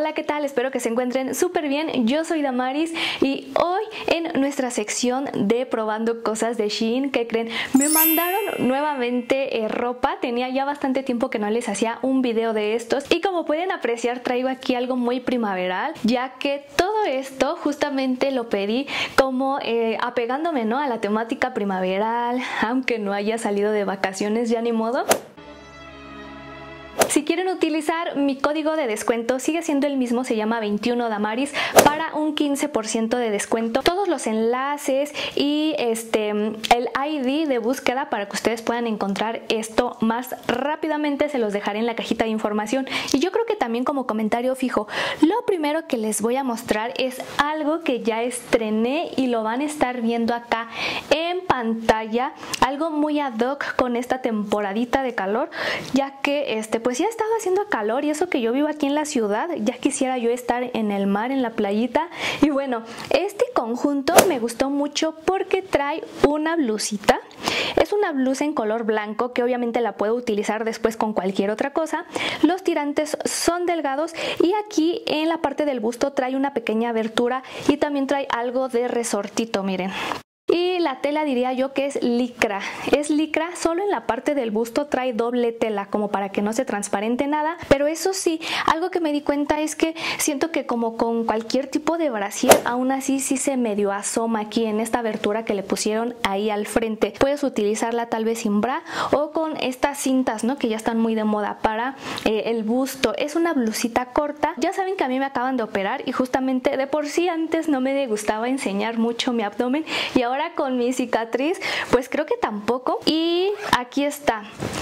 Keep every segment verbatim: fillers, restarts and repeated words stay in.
Hola, ¿qué tal? Espero que se encuentren súper bien. Yo soy Damaris y hoy en nuestra sección de probando cosas de Shein, ¿qué creen? Me mandaron nuevamente eh, ropa. Tenía ya bastante tiempo que no les hacía un video de estos y como pueden apreciar traigo aquí algo muy primaveral, ya que todo esto justamente lo pedí como eh, apegándome, ¿no?, a la temática primaveral, aunque no haya salido de vacaciones, ya ni modo. Si quieren utilizar mi código de descuento, sigue siendo el mismo, se llama veintiuno Damaris, para un quince por ciento de descuento. Todos los enlaces y este el I D de búsqueda para que ustedes puedan encontrar esto más rápidamente se los dejaré en la cajita de información. Y yo creo que también como comentario fijo, lo primero que les voy a mostrar es algo que ya estrené y lo van a estar viendo acá en pantalla, algo muy ad hoc con esta temporadita de calor, ya que este pues ya estaba haciendo calor y eso que yo vivo aquí en la ciudad, ya quisiera yo estar en el mar, en la playita. Y bueno, este conjunto me gustó mucho porque trae una blusita. Es una blusa en color blanco que obviamente la puedo utilizar después con cualquier otra cosa. Los tirantes son delgados y aquí en la parte del busto trae una pequeña abertura y también trae algo de resortito, miren. Y la tela diría yo que es licra, es licra, solo en la parte del busto trae doble tela como para que no se transparente nada, pero eso sí, algo que me di cuenta es que siento que como con cualquier tipo de brasier, aún así sí se medio asoma aquí en esta abertura que le pusieron ahí al frente. Puedes utilizarla tal vez sin bra o con estas cintas, ¿no?, que ya están muy de moda para eh, el busto. Es una blusita corta, ya saben que a mí me acaban de operar y justamente de por sí antes no me gustaba enseñar mucho mi abdomen y ahora con mi cicatriz pues creo que tampoco. Y aquí está.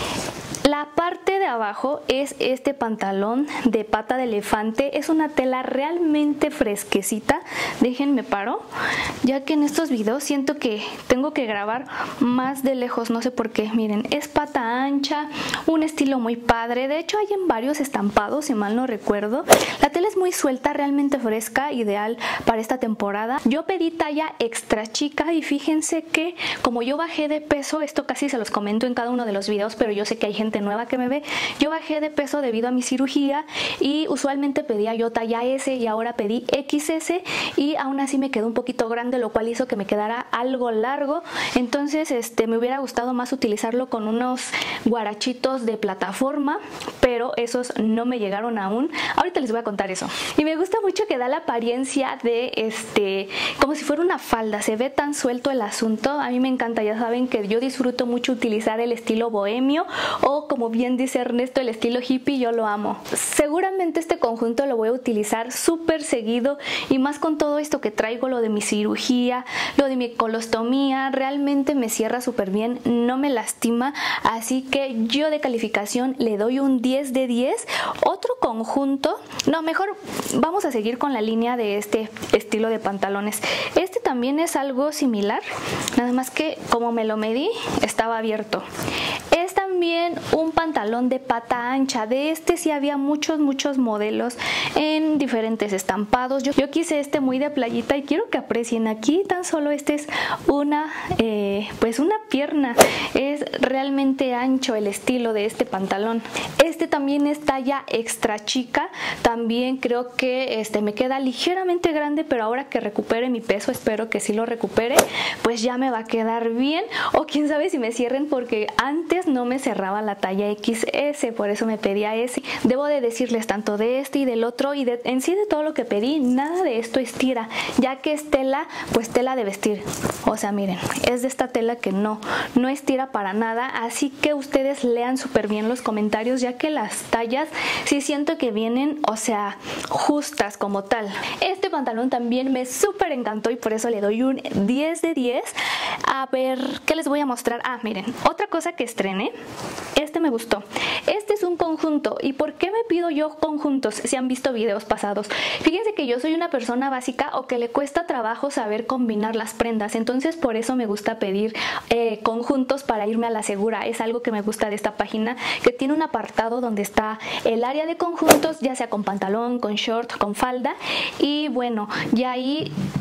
La parte de abajo es este pantalón de pata de elefante, es una tela realmente fresquecita. Déjenme paro, ya que en estos videos siento que tengo que grabar más de lejos, no sé por qué. Miren, es pata ancha, un estilo muy padre, de hecho hay en varios estampados si mal no recuerdo. La tela es muy suelta, realmente fresca, ideal para esta temporada. Yo pedí talla extra chica y fíjense que como yo bajé de peso, esto casi se los comento en cada uno de los videos, pero yo sé que hay gente nueva que me ve, yo bajé de peso debido a mi cirugía y usualmente pedía yo talla S y ahora pedí equis ese y aún así me quedó un poquito grande, lo cual hizo que me quedara algo largo. Entonces este me hubiera gustado más utilizarlo con unos guarachitos de plataforma, pero esos no me llegaron aún. Ahorita les voy a contar eso. Y me gusta mucho que da la apariencia de este como si fuera una falda, se ve tan suelto el asunto. A mí me encanta, ya saben que yo disfruto mucho utilizar el estilo bohemio o como bien dice Ernesto, el estilo hippie, yo lo amo. Seguramente este conjunto lo voy a utilizar súper seguido y más con todo esto que traigo, lo de mi cirugía, lo de mi colostomía, realmente me cierra súper bien, no me lastima, así que yo de calificación le doy un diez de diez. Otro conjunto, no, mejor vamos a seguir con la línea de este estilo de pantalones. Este también es algo similar, nada más que como me lo medí, estaba abierto. Es también un pantalón de pata ancha, de este sí había muchos muchos modelos en diferentes estampados. Yo, yo quise este muy de playita y quiero que aprecien aquí, tan solo este es una eh, pues una pierna, es realmente ancho el estilo de este pantalón. Este también es talla extra chica, también creo que este me queda ligeramente grande, pero ahora que recupere mi peso, espero que sí lo recupere, pues ya me va a quedar bien, o quién sabe si me cierren, porque antes no me cerraba la talla equis ese, por eso me pedía ese. Debo de decirles tanto de este y del otro y de, en sí de todo lo que pedí, nada de esto estira, ya que es tela, pues tela de vestir. O sea, miren, es de esta tela que no, no estira para nada, así que ustedes lean súper bien los comentarios, ya que las tallas sí siento que vienen, o sea, justas como tal. Este pantalón también me súper encantó y por eso le doy un diez de diez. A ver, ¿qué les voy a mostrar? Ah, miren, otra cosa que estrené, este me gustó. Este es un conjunto. ¿Y por qué me pido yo conjuntos si han visto videos pasados? Fíjense que yo soy una persona básica o que le cuesta trabajo saber combinar las prendas, entonces por eso me gusta pedir eh, conjuntos para irme a la segura. Es algo que me gusta de esta página, que tiene un apartado donde está el área de conjuntos, ya sea con pantalón, con short, con falda, y bueno, ya ahí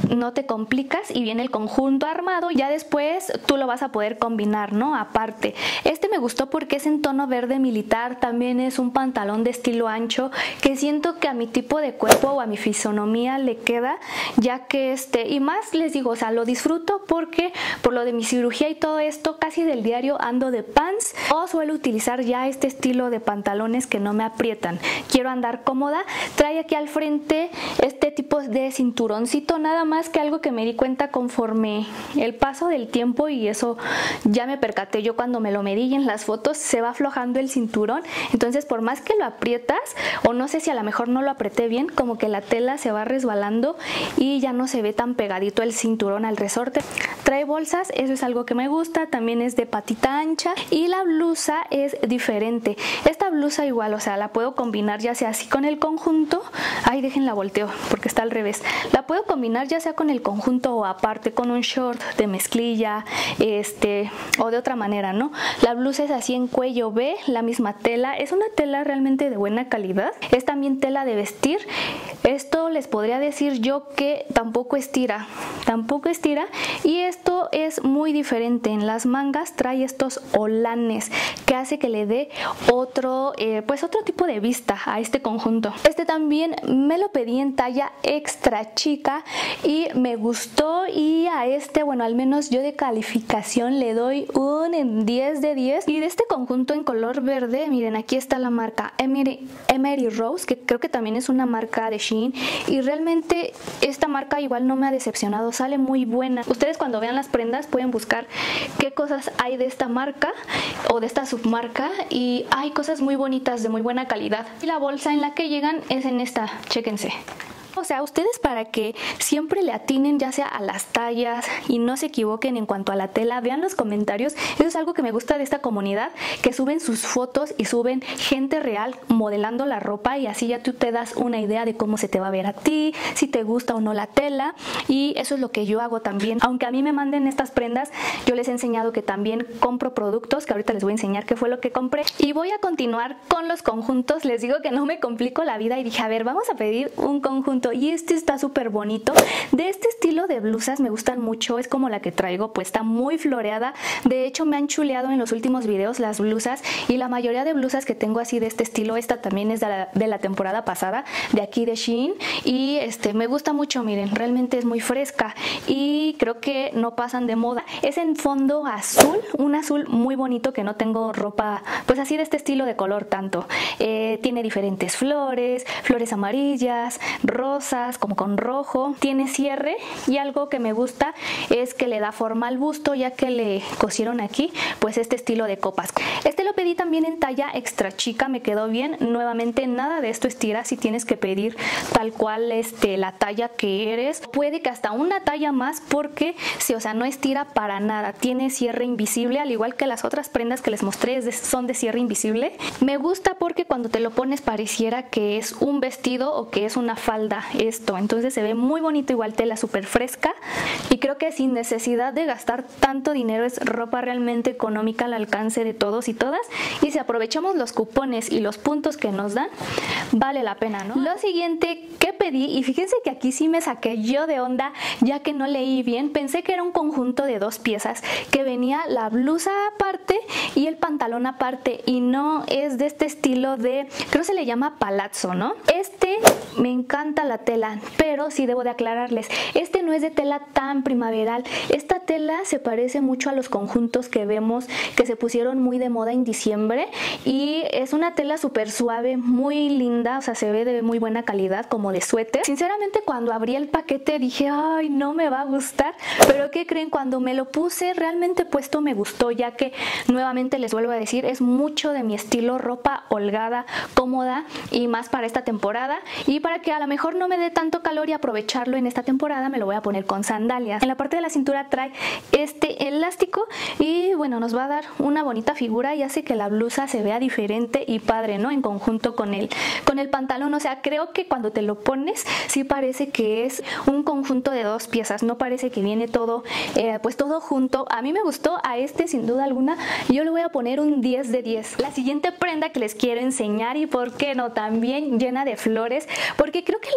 no te complicas y viene el conjunto armado, ya después tú lo vas a poder combinar, ¿no? Aparte, este me gustó porque es en tono verde militar, también es un pantalón de estilo ancho que siento que a mi tipo de cuerpo o a mi fisonomía le queda, ya que este, y más les digo, o sea, lo disfruto porque por lo de mi cirugía y todo esto, casi del diario ando de pants o suelo utilizar ya este estilo de pantalones que no me aprietan. Quiero andar cómoda. Trae aquí al frente este tipo de cinturoncito, nada más que algo que me di cuenta conforme el paso del tiempo, y eso ya me percaté yo cuando me lo medí y en las fotos, se va aflojando el cinturón. Entonces por más que lo aprietas, o no sé si a lo mejor no lo apreté bien, como que la tela se va resbalando y ya no se ve tan pegadito el cinturón al resorte. Trae bolsas, eso es algo que me gusta, también es de patita ancha, y la blusa es diferente. Esta blusa igual, o sea, la puedo combinar ya sea así con el conjunto, ay, déjenla volteo porque está al revés, la puedo combinar ya sea con el conjunto o aparte con un short de mezclilla, este, o de otra manera, ¿no? La blusa es así en cuello V, la misma tela, es una tela realmente de buena calidad, es también tela de vestir. Esto les podría decir yo que tampoco estira, tampoco estira, y esto es muy diferente. En las mangas trae estos holanes que hace que le dé otro, eh, pues otro tipo de vista a este conjunto. Este también me lo pedí en talla extra chica y me gustó, y a este, bueno, al menos yo de calificación le doy un diez de diez. Y de este conjunto en color verde, miren, aquí está la marca Emery, Emery Rose, que creo que también es una marca de Shein, y realmente esta marca igual no me ha decepcionado, sale muy buena. Ustedes cuando vean las prendas pueden buscar qué cosas hay de esta marca o de esta submarca, y hay cosas muy bonitas de muy buena calidad. Y la bolsa en la que llegan es en esta, chéquense. O sea, ustedes para que siempre le atinen ya sea a las tallas y no se equivoquen en cuanto a la tela, vean los comentarios. Eso es algo que me gusta de esta comunidad, que suben sus fotos y suben gente real modelando la ropa, y así ya tú te das una idea de cómo se te va a ver a ti, si te gusta o no la tela, y eso es lo que yo hago también. Aunque a mí me manden estas prendas, yo les he enseñado que también compro productos, que ahorita les voy a enseñar qué fue lo que compré. Y voy a continuar con los conjuntos. Les digo que no me complico la vida y dije, a ver, vamos a pedir un conjunto. Y este está súper bonito. De este estilo de blusas me gustan mucho, es como la que traigo, pues está muy floreada. De hecho me han chuleado en los últimos videos las blusas, y la mayoría de blusas que tengo así de este estilo, esta también es de la, de la temporada pasada, de aquí de Shein, y este me gusta mucho, miren, realmente es muy fresca y creo que no pasan de moda. Es en fondo azul, un azul muy bonito, que no tengo ropa pues así de este estilo de color tanto. Eh, tiene diferentes flores, flores amarillas, rosas, como con rojo, tiene cierre, y algo que me gusta es que le da forma al busto, ya que le cosieron aquí pues este estilo de copas. Este lo pedí también en talla extra chica, me quedó bien. Nuevamente nada de esto estira, si tienes que pedir tal cual este la talla que eres, puede que hasta una talla más, porque sí, o sea, no estira para nada, tiene cierre invisible, al igual que las otras prendas que les mostré son de cierre invisible. Me gusta porque cuando te lo pones pareciera que es un vestido o que es una falda esto, entonces se ve muy bonito, igual tela súper fresca, y creo que sin necesidad de gastar tanto dinero es ropa realmente económica al alcance de todos y todas, y si aprovechamos los cupones y los puntos que nos dan, vale la pena, ¿no? Lo siguiente que pedí, y fíjense que aquí sí me saqué yo de onda, ya que no leí bien, pensé que era un conjunto de dos piezas, que venía la blusa aparte y el pantalón aparte, y no, es de este estilo de, creo se le llama palazzo, ¿no? Este me encanta la tela, pero sí debo de aclararles, este no es de tela tan primaveral. Esta tela se parece mucho a los conjuntos que vemos que se pusieron muy de moda en diciembre, y es una tela súper suave, muy linda, o sea, se ve de muy buena calidad, como de suéter. Sinceramente cuando abrí el paquete dije, ay, no me va a gustar, pero ¿qué creen? Cuando me lo puse, realmente puesto me gustó, ya que nuevamente les vuelvo a decir, es mucho de mi estilo, ropa holgada, cómoda, y más para esta temporada, y para que a lo mejor no me dé tanto calor y aprovecharlo en esta temporada, me lo voy a poner con sandalias. En la parte de la cintura trae este elástico, y bueno, nos va a dar una bonita figura y hace que la blusa se vea diferente y padre, ¿no? En conjunto con el, con el pantalón, o sea, creo que cuando te lo pones sí parece que es un conjunto de dos piezas, no parece que viene todo, eh, pues todo junto. A mí me gustó, a este sin duda alguna yo le voy a poner un diez de diez. La siguiente prenda que les quiero enseñar, y por qué no, también llena de flores, porque creo que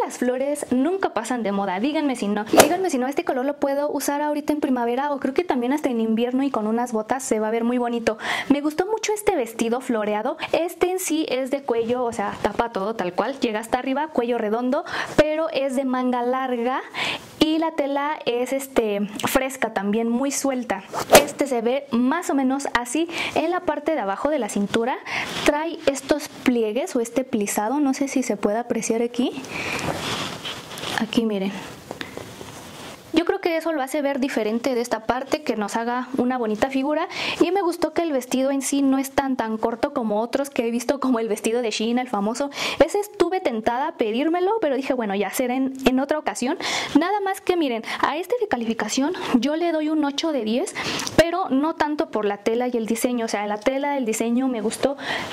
las flores nunca pasan de moda, díganme si no. Y díganme si no, este color lo puedo usar ahorita en primavera o creo que también hasta en invierno y con unas botas se va a ver muy bonito. Me gustó mucho este vestido floreado. Este en sí es de cuello, o sea, tapa todo tal cual, llega hasta arriba, cuello redondo, pero es de manga larga. Y la tela es este, fresca también, muy suelta. Este se ve más o menos así. En la parte de abajo de la cintura trae estos pliegues o este plisado, no sé si se puede apreciar aquí. Aquí miren. Yo creo que eso lo hace ver diferente de esta parte, que nos haga una bonita figura. Y me gustó que el vestido en sí no es tan tan corto como otros que he visto, como el vestido de Shein, el famoso. Ese estuve tentada a pedírmelo, pero dije, bueno, ya será en, en otra ocasión. Nada más que miren, a este de calificación yo le doy un ocho de diez, pero no tanto por la tela y el diseño. O sea, la tela, el diseño me gustó,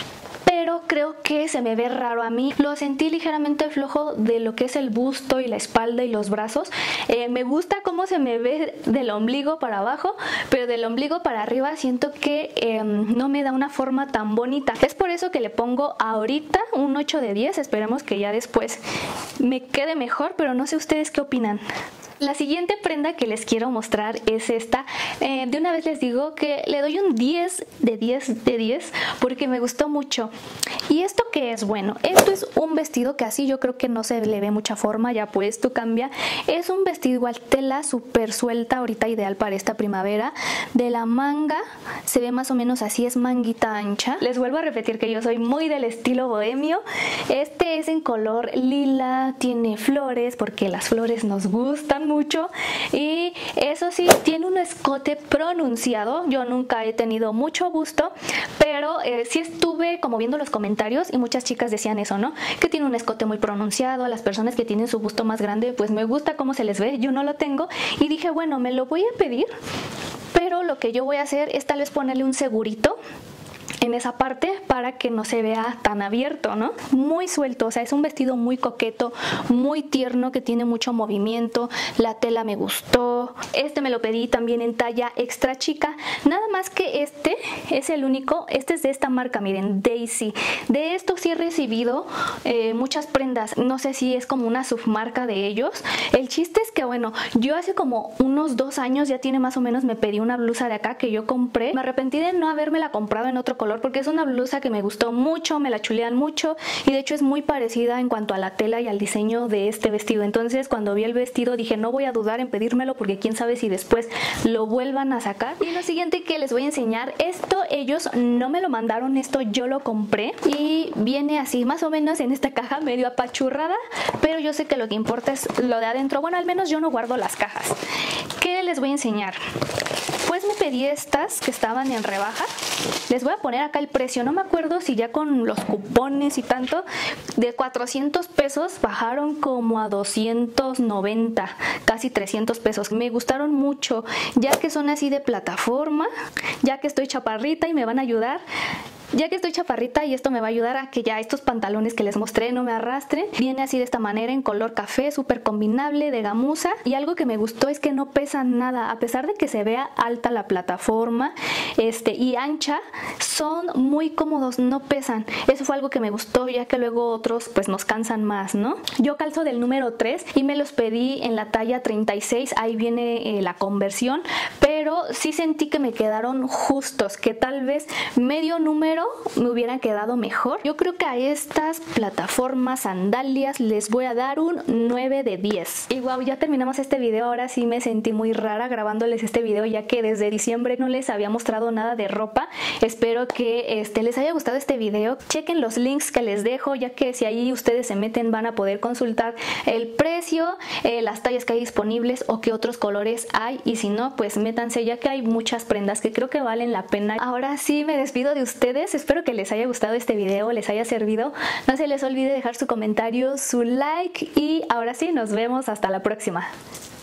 pero creo que se me ve raro a mí. Lo sentí ligeramente flojo de lo que es el busto y la espalda y los brazos. Eh, me gusta cómo se me ve del ombligo para abajo, pero del ombligo para arriba siento que eh, no me da una forma tan bonita. Es por eso que le pongo ahorita un ocho de diez. Esperemos que ya después me quede mejor, pero no sé ustedes qué opinan. La siguiente prenda que les quiero mostrar es esta. Eh, de una vez les digo que le doy un diez de diez de diez porque me gustó mucho. ¿Y esto qué es? Bueno, esto es un vestido que así yo creo que no se le ve mucha forma, ya puesto cambia. Es un vestido igual tela súper suelta, ahorita ideal para esta primavera. De la manga se ve más o menos así, es manguita ancha. Les vuelvo a repetir que yo soy muy del estilo bohemio. Este es en color lila, tiene flores porque las flores nos gustan mucho, y eso sí, tiene un escote pronunciado. Yo nunca he tenido mucho busto, pero eh, sí estuve como viendo los comentarios y muchas chicas decían eso, ¿no? Que tiene un escote muy pronunciado. A las personas que tienen su busto más grande, pues me gusta cómo se les ve, yo no lo tengo, y dije, bueno, me lo voy a pedir, pero lo que yo voy a hacer es tal vez ponerle un segurito en esa parte para que no se vea tan abierto, ¿no? Muy suelto, o sea, es un vestido muy coqueto, muy tierno, que tiene mucho movimiento. La tela me gustó. Este me lo pedí también en talla extra chica, nada más que este es el único. Este es de esta marca, miren, Daisy. De esto sí he recibido eh, muchas prendas, no sé si es como una submarca de ellos. El chiste es que, bueno, yo hace como unos dos años, ya tiene más o menos, me pedí una blusa de acá que yo compré. Me arrepentí de no habérmela comprado en otro color, porque es una blusa que me gustó mucho, me la chulean mucho, y de hecho es muy parecida en cuanto a la tela y al diseño de este vestido. Entonces cuando vi el vestido dije, no voy a dudar en pedírmelo, porque quién sabe si después lo vuelvan a sacar. Y lo siguiente que les voy a enseñar, esto ellos no me lo mandaron, esto yo lo compré y viene así más o menos en esta caja, medio apachurrada, pero yo sé que lo que importa es lo de adentro. Bueno, al menos yo no guardo las cajas. ¿Qué les voy a enseñar? Pues me pedí estas que estaban en rebaja. Les voy a poner acá el precio, no me acuerdo si ya con los cupones y tanto, de cuatrocientos pesos bajaron como a doscientos noventa, casi trescientos pesos. Me gustaron mucho, ya que son así de plataforma, ya que estoy chaparrita y me van a ayudar. Ya que estoy chaparrita y esto me va a ayudar a que ya estos pantalones que les mostré no me arrastren. Viene así de esta manera en color café, súper combinable, de gamuza. Y algo que me gustó es que no pesan nada, a pesar de que se vea alta la plataforma este, y ancha, son muy cómodos, no pesan. Eso fue algo que me gustó, ya que luego otros pues nos cansan más, ¿no? Yo calzo del número tres y me los pedí en la talla treinta y seis, ahí viene eh, la conversión, pero sí sentí que me quedaron justos, que tal vez medio número me hubieran quedado mejor. Yo creo que a estas plataformas sandalias les voy a dar un nueve de diez. Y wow, ya terminamos este video. Ahora sí me sentí muy rara grabándoles este video, ya que desde diciembre no les había mostrado nada de ropa. Espero que este, les haya gustado este video. Chequen los links que les dejo, ya que si ahí ustedes se meten van a poder consultar el precio, eh, las tallas que hay disponibles o qué otros colores hay, y si no, pues métanse, ya que hay muchas prendas que creo que valen la pena. Ahora sí me despido de ustedes. Espero que les haya gustado este video, les haya servido. No se les olvide dejar su comentario, su like, y ahora sí, nos vemos hasta la próxima.